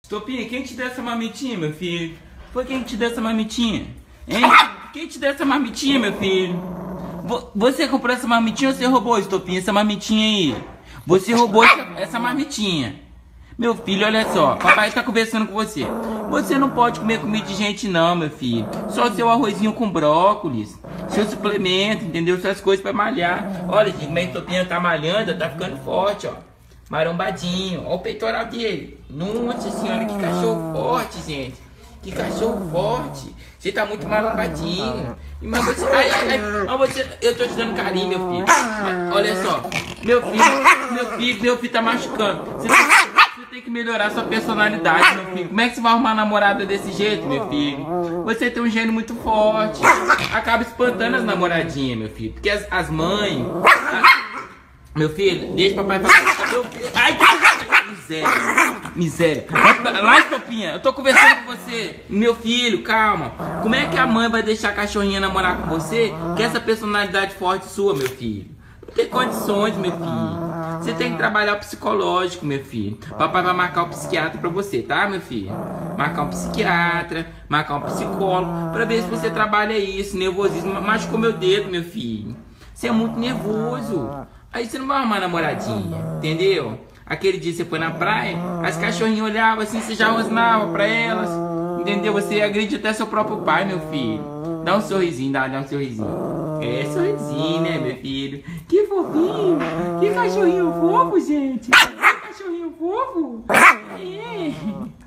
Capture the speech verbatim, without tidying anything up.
Topinha, quem te deu essa marmitinha, meu filho? Foi quem te deu essa marmitinha? Hein? Quem te deu essa marmitinha, meu filho? Vo- Você comprou essa marmitinha ou você roubou, Estopinha, essa marmitinha aí? Você roubou essa, essa marmitinha. Meu filho, olha só, papai tá conversando com você. Você não pode comer comida de gente não, meu filho. Só seu arrozinho com brócolis, seu suplemento, entendeu? Suas coisas pra malhar. Olha, gente, minha Estopinha tá malhando, tá ficando forte, ó. Marombadinho, ó o peitoral dele. Nossa senhora, que cachorro forte, gente. Que cachorro forte. Você tá muito marombadinho. E Mas você, ai, ai, ai, mas você, eu tô te dando carinho, meu filho. Mas, olha só, meu filho, meu filho, meu filho tá machucando. Você tem, você tem que melhorar sua personalidade, meu filho. Como é que você vai arrumar namorada desse jeito, meu filho? Você tem um gênio muito forte. Acaba espantando as namoradinhas, meu filho. Porque as, as mães... as- Meu filho, deixa papai falar. Meu filho. Ai, miséria. Miséria. Lá, Estopinha, eu tô conversando com você. Meu filho, calma. Como é que a mãe vai deixar a cachorrinha namorar com você? Que essa personalidade forte sua, meu filho. Não tem condições, meu filho. Você tem que trabalhar o psicológico, meu filho. Papai vai marcar o psiquiatra pra você, tá, meu filho? Marcar um psiquiatra, marcar um psicólogo, pra ver se você trabalha isso, nervosismo. Machucou meu dedo, meu filho. Você é muito nervoso. Aí você não vai arrumar namoradinha, entendeu? Aquele dia você foi na praia, as cachorrinhas olhavam assim, você já rosnava pra elas, entendeu? Você agride até seu próprio pai, meu filho. Dá um sorrisinho, dá, dá um sorrisinho. É, sorrisinho, né, meu filho? Que fofinho! Que cachorrinho fofo, gente! Que cachorrinho fofo! É.